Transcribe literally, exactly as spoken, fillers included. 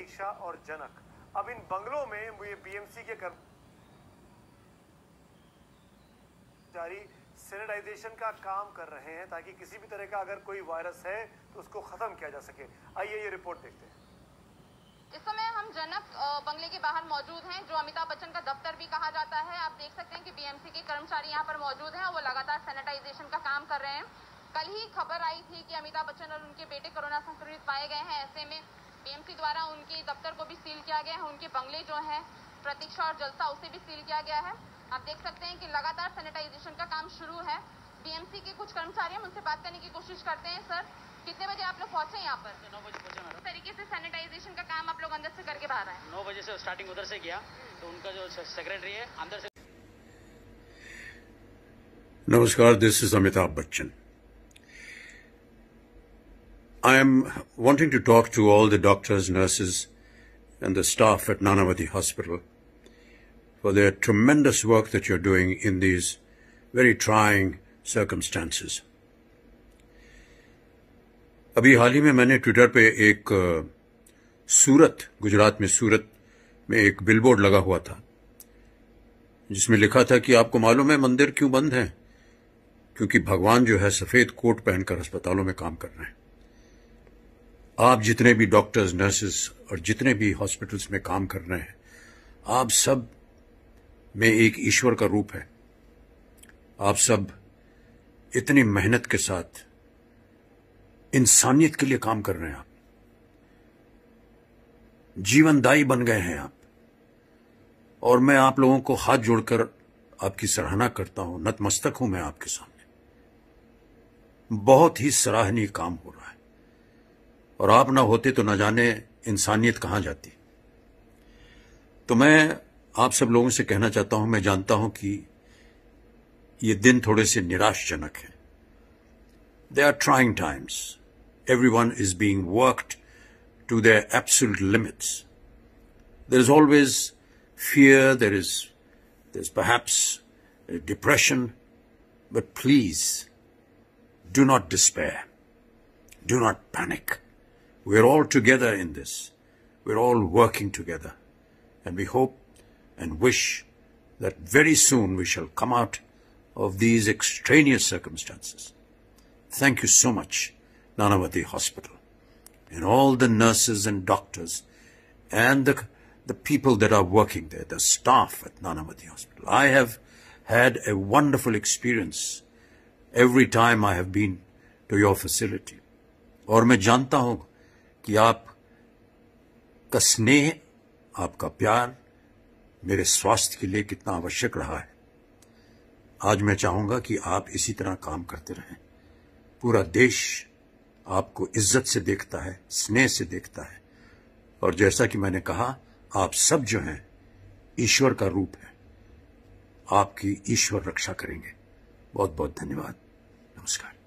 प्रतीक्षा और जनक। अब इन बंगलों में ये बीएमसी के कर्मचारी सैनिटाइजेशन का काम कर रहे हैं ताकि किसी भी तरह का अगर कोई वायरस है तो उसको खत्म किया जा सके। आइए ये रिपोर्ट देखते हैं। इस समय हम जनक बंगले के बाहर मौजूद हैं, जो अमिताभ बच्चन का दफ्तर भी कहा जाता है। आप देख सकते हैं कि बीएमसी के कर्मचारी यहाँ पर मौजूद हैं और वो लगातार सैनिटाइजेशन का काम कर रहे हैं। कल ही खबर आई थी कि अमिताभ बच्चन और उनके बेटे कोरोना संक्रमित पाए गए हैं। ऐसे में बीएमसी द्वारा उनके दफ्तर को भी सील किया गया है, उनके बंगले जो है प्रतीक्षा और जलसा उसे भी सील किया गया है। आप देख सकते हैं कि लगातार सैनिटाइजेशन का काम शुरू है। बीएमसी के कुछ कर्मचारी हम उनसे बात करने की कोशिश करते हैं। सर, कितने बजे आप लोग पहुंचे यहाँ पर? नौ बजे पहुंचे मैडम। इस तरीके से सैनिटाइजेशन का काम आप लोग अंदर से करके बाहर आए? नौ बजे से स्टार्टिंग उधर से किया, तो उनका जो सेक्रेटरी है अंदर से। Namaskar, this is Amitabh Bachchan. I am wanting to talk to all the doctors, nurses and the staff at Nanavati Hospital for their tremendous work that you're doing in these very trying circumstances. अभी हाल ही में मैंने Twitter पे एक सूरत, गुजरात में सूरत में एक billboard लगा हुआ था जिसमें लिखा था कि आपको मालूम है मंदिर क्यों बंद हैं? क्योंकि भगवान जो है सफेद कोट पहनकर अस्पतालों में काम कर रहे हैं। आप जितने भी डॉक्टर्स, नर्सेस और जितने भी हॉस्पिटल्स में काम कर रहे हैं, आप सब में एक ईश्वर का रूप है। आप सब इतनी मेहनत के साथ इंसानियत के लिए काम कर रहे हैं। आप जीवनदायी बन गए हैं आप, और मैं आप लोगों को हाथ जोड़कर आपकी सराहना करता हूं, नतमस्तक हूं मैं आपके सामने। बहुत ही सराहनीय काम हो रहा है, और आप ना होते तो न जाने इंसानियत कहां जाती। तो मैं आप सब लोगों से कहना चाहता हूं, मैं जानता हूं कि ये दिन थोड़े से निराशजनक हैं। They are trying times. Everyone is being worked to their absolute limits. There is always fear, there is there's perhaps a depression, but please do not despair. Do not panic. We're all together in this. We're all working together. And we hope and wish that very soon we shall come out of these extraneous circumstances. Thank you so much, Nanavati Hospital, and all the nurses and doctors and the, the people that are working there, the staff at Nanavati Hospital. I have had a wonderful experience every time I have been to your facility. और मैं जानता हूं कि आप का स्नेह, आपका प्यार मेरे स्वास्थ्य के लिए कितना आवश्यक रहा है। आज मैं चाहूंगा कि आप इसी तरह काम करते रहें। पूरा देश आपको इज्जत से देखता है, स्नेह से देखता है, और जैसा कि मैंने कहा, आप सब जो हैं ईश्वर का रूप है। आपकी ईश्वर रक्षा करेंगे। बहुत बहुत धन्यवाद। नमस्कार।